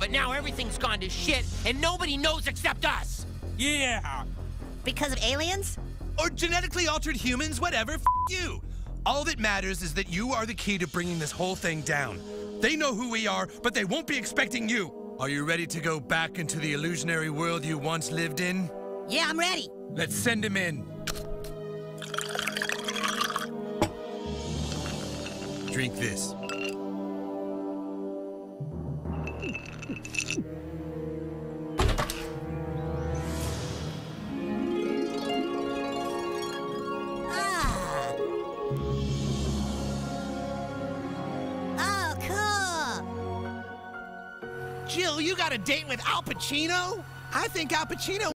But now everything's gone to shit, and nobody knows except us. Yeah. Because of aliens? Or genetically altered humans, whatever, you. All that matters is that you are the key to bringing this whole thing down. They know who we are, but they won't be expecting you. Are you ready to go back into the illusionary world you once lived in? Yeah, I'm ready. Let's send him in. Drink this. Jill, you got a date with Al Pacino? I think Al Pacino